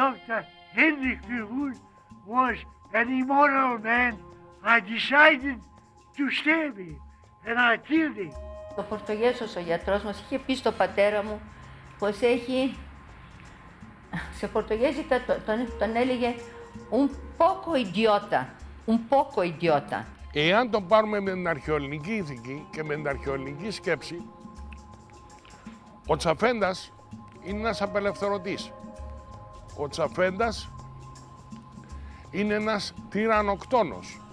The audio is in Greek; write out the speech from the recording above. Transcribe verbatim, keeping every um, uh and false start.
Doctor Hendrik Verwoerd was an immoral man. I decided to stab him and I killed him. Ο Πορτογέσος ο γιατρός μας είχε πει στο πατέρα μου πως έχει, σε πορτογέζικα τον, τον έλεγε un poco idiota, un poco idiota. Εάν τον πάρουμε με την αρχαιοελληνική ηθική και με την αρχαιοελληνική σκέψη, ο Τσαφέντας είναι ένας απελευθερωτής. Ο Τσαφέντας είναι ένας τυρανοκτόνος.